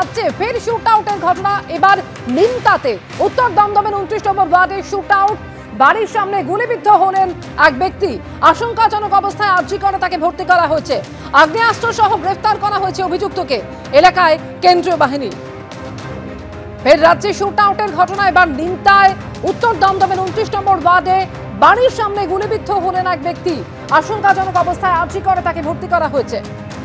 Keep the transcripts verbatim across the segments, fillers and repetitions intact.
রাজ্যে ফের শুট আউটের ঘটনা, এবার নিমতাতে। উত্তর দমদমের উনত্রিশ নম্বর ওয়ার্ডে শুট আউট। বাড়ির সামনে গুলিবিদ্ধ হলেন এক ব্যক্তি। আশঙ্কাজনক অবস্থায় আরজি করে তাকে ভর্তি করা হয়েছে। আগ্নেয়াস্ত্র সহ গ্রেফতার করা হয়েছে অভিযুক্তকে। এলাকায় কেন্দ্রীয় বাহিনী। ফের রাজ্যে শুট আউটের ঘটনা, এবার নিমতায়। উত্তর দমদমের উনত্রিশ নম্বর ওয়ার্ডে বাড়ির সামনে গুলিবিদ্ধ হলেন এক ব্যক্তি। আশঙ্কাজনক অবস্থায় আরজি করে তাকে ভর্তি করা হয়েছে।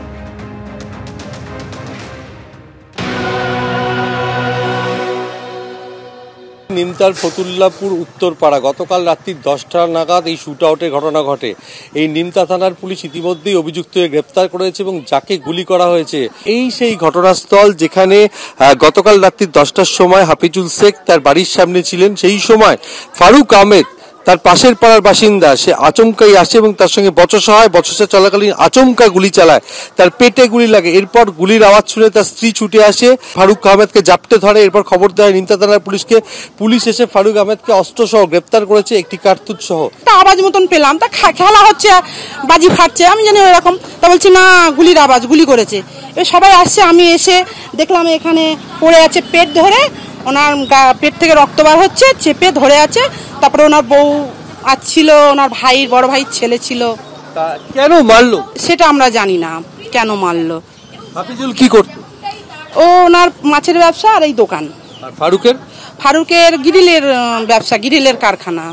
নিমতার ফতুল্লাপুর উত্তরপাড়া গতকাল রাত্রি দশটা নাগাদ এই শুট আউটের ঘটনা ঘটে। এই নিমতা থানার পুলিশ ইতিমধ্যেই অভিযুক্তকে গ্রেপ্তার করেছে এবং যাকে গুলি করা হয়েছে এই সেই ঘটনাস্থল, যেখানে গতকাল রাত্রি দশটার সময় হাফিজুল শেখ তার বাড়ির সামনে ছিলেন। সেই সময় ফারুক আহমেদ তার পাশের পাড়ার বাসিন্দা, সে আচমকাই আসে এবং তার সঙ্গে বচসা হয়। বচসা চলাকালীন আচমকা গুলি চালায়, তার পেটে গুলি লাগে। এরপর গুলির আওয়াজ শুনে তার স্ত্রী ছুটে আসে, ফারুক আহমেদকে জাপটে ধরে। এরপর খবর দেয় নিমতা থানার পুলিশকে। পুলিশ এসে ফারুক আহমেদকে অস্ত্র সহ গ্রেপ্তার করেছে, একটি কার্তুজ সহ। আওয়াজ মতন পেলাম, তা খেলা হচ্ছে, বাজি ফাটছে, আমি জানি ওরকম। তা বলছি না, গুলির আওয়াজ, গুলি করেছে। সবাই আসছে, আমি এসে দেখলাম এখানে পড়ে আছে, পেট ধরে ওনার পেট থেকে রক্ত বার হচ্ছে, চেপে ধরে আছে। তারপরে ওনার বউ আসছিল, ওনার ভাইয়ের বড় ভাইয়ের ছেলে ছিল। কেন মারলো সেটা আমরা জানি না কেন মারলো। হাফিজুল কি করতো? ও ওনার মাছের ব্যবসা আর এই দোকান। আর ফারুকের? ফারুকের গ্রিলের ব্যবসা, গ্রিলের কারখানা।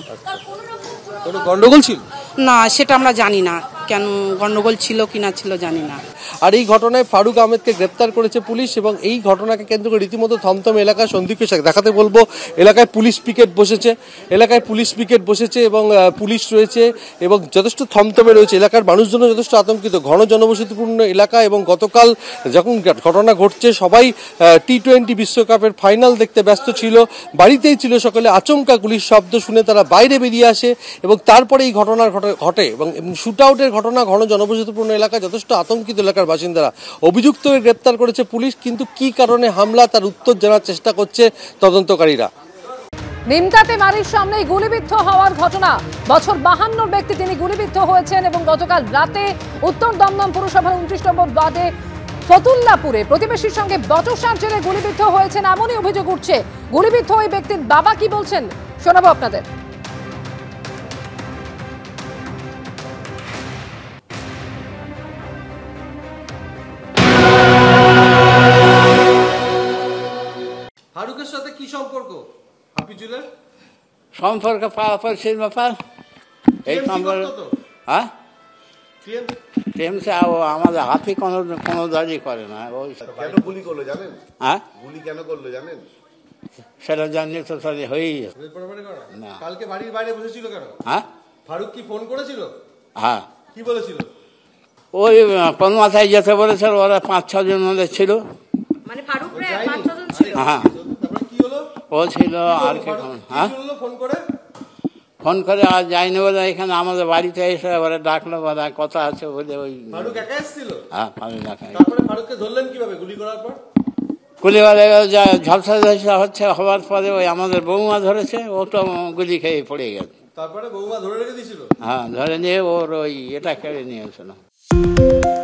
কোনো গন্ডগোল ছিল? না, সেটা আমরা জানি না, কেন গন্ডগোল ছিল কিনা ছিল জানি না। আর এই ঘটনায় ফারুক আহমেদকে গ্রেপ্তার করেছে পুলিশ এবং এই ঘটনাকে কেন্দ্র করে রীতিমতো থমথম এলাকায় সন্দীপকে দেখাতে বলবো। এলাকায় পুলিশ পিকেট বসেছে, এলাকায় পুলিশ পিকেট বসেছে এবং পুলিশ রয়েছে এবং যথেষ্ট থমথমে রয়েছে। এলাকার মানুষজন যথেষ্ট আতঙ্কিত, ঘন জনবসতিপূর্ণ এলাকা। এবং গতকাল যখন ঘটনা ঘটছে, সবাই টি টোয়েন্টি বিশ্বকাপের ফাইনাল দেখতে ব্যস্ত ছিল, বাড়িতেই ছিল সকলে। আচমকা গুলির শব্দ শুনে তারা বাইরে বেরিয়ে আসে এবং তারপরে এই ঘটনা ঘটে এবং শুট আউটের ঘটনা। ঘন জনবসতিপূর্ণ এলাকায় যথেষ্ট আতঙ্কিত এলাকার বাসিন্দারা। অভিযুক্তকে গ্রেপ্তার করেছে পুলিশ, কিন্তু কি কারণে হামলা তার উত্তর জানার চেষ্টা করছে তদন্তকারীরা। নিমতাতে বাড়ির সামনেই গুলিবিদ্ধ হওয়ার ঘটনা। বছর বাহান্ন ব্যক্তি তিনি গুলিবিদ্ধ হয়েছেন এবং গতকাল রাতে উত্তর দমদম পুরসভার উনত্রিশ নম্বর ওয়ার্ডে ফতুল্লাপুরে প্রতিবেশীর সঙ্গে বচসার জেরে গুলিবিদ্ধ হয়েছেন, এমনই অভিযোগ উঠছে। গুলিবিদ্ধ ওই ব্যক্তির বাবা কি বলছেন শোনাবো আপনাদের। ফারুকের সাথে কি সম্পর্ক হাফিজুলের? সম্পর্ক পাড়াপড়শির ব্যাপার। এই সম্পর্ক হ্যাঁ প্রেম সে আমাদের হাফি কোনো কোনো দাঁড়িয়ে করে না। ওই কেন গুলি করলো জানেন? হ্যাঁ, গুলি কেন করলো জানেন? সেটা জানলে তো তাদের হয়েই যেত না। কালকে বাড়ির বাইরে বসেছিল কেন? হ্যাঁ, ফারুক কি ফোন করেছিল? হ্যাঁ। কি বলেছিল? ওই কোন মাথায় যেতে বলেছিল, ওরা পাঁচ ছজন মধ্যে ছিল। মানে ফারুক রে পাঁচ ছজন ছিল। হ্যাঁ, তারপরে কি হলো? ও ছিল আর কি। হ্যাঁ, ফোন করে ফোন করে আর যাইনি বলে এখানে আমাদের বাড়িতে এসে ওরা ডাকলো, বলে কথা আছে বলে। ওই ফারুক একা এসেছিল? হ্যাঁ, ফারুক একা। তারপরে ফারুককে ধরলেন কিভাবে গুলি করার পর? গুলি যা ঝলসা ঝলসা হচ্ছে হওয়ার পরে ওই আমাদের বৌমা ধরেছে, ও তো গুলি খেয়ে পড়ে গেছে। তারপরে বৌমা ধরে রেখে দিয়েছিল? হ্যাঁ, ধরে নিয়ে ওর ওই এটা কেড়ে নিয়েছিল।